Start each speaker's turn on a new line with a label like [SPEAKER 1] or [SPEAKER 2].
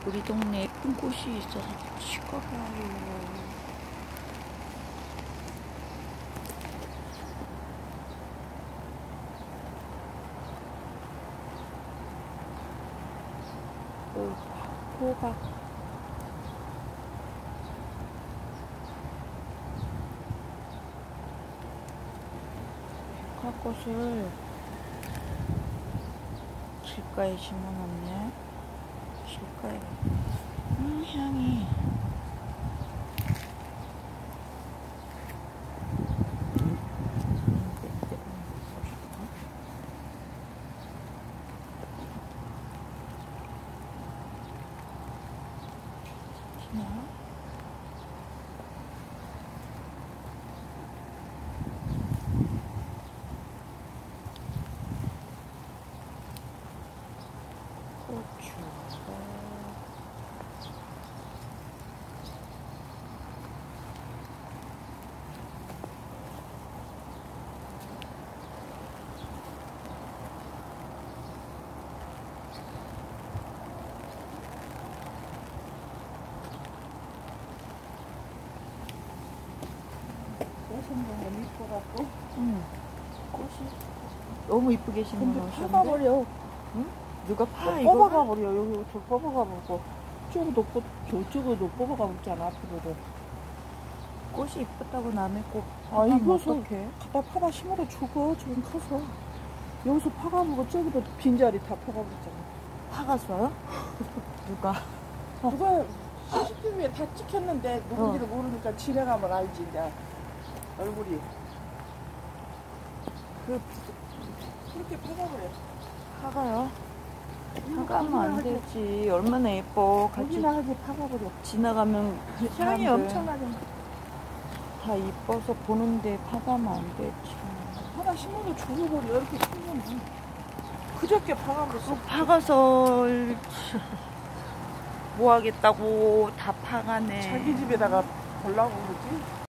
[SPEAKER 1] 우리 동네에 예쁜 꽃이 있어서 찍어봐요. 호박. 백화꽃을 길가에 심어놨네. 길가에. 향이. 고추.
[SPEAKER 2] 꽃은 너무 이뻐갖고.
[SPEAKER 1] 꽃이 너무 이쁘게 심어놓으셨는데.
[SPEAKER 2] 근데 파가버려.
[SPEAKER 1] 응? 누가 파
[SPEAKER 2] 뭐
[SPEAKER 1] 이거?
[SPEAKER 2] 뽑아가버려. 여기 저 뽑아가버리고. 저쪽도 저쪽도 뽑아가버렸잖아. 앞으로도.
[SPEAKER 1] 꽃이 이쁘다고 남의 꽃.
[SPEAKER 2] 아 이거서
[SPEAKER 1] 어떡해?
[SPEAKER 2] 갖다 파다 심어도 죽어. 지금 커서. 여기서 파가보고 저기도 빈자리 다 파가버렸잖아.
[SPEAKER 1] 파갔어요? 누가?
[SPEAKER 2] 누가 CCTV에 다 찍혔는데 누군지를 모르니까 지나가면 알지 이제 얼굴이. 그렇게 파가버려.
[SPEAKER 1] 파가요? 파가면 안 되지. 얼마나 예뻐. 같이
[SPEAKER 2] 거기나 하게 파가버려.
[SPEAKER 1] 지나가면
[SPEAKER 2] 향이
[SPEAKER 1] 사람들
[SPEAKER 2] 엄청나게.
[SPEAKER 1] 다 이뻐서 보는데 파가면 안 되지.
[SPEAKER 2] 하나 심어도 죽어버려. 이렇게 심으면 그저께 파가버렸어.
[SPEAKER 1] 파가서 뭐 하겠다고 다 파가네.
[SPEAKER 2] 자기 집에다가 보려고 그러지.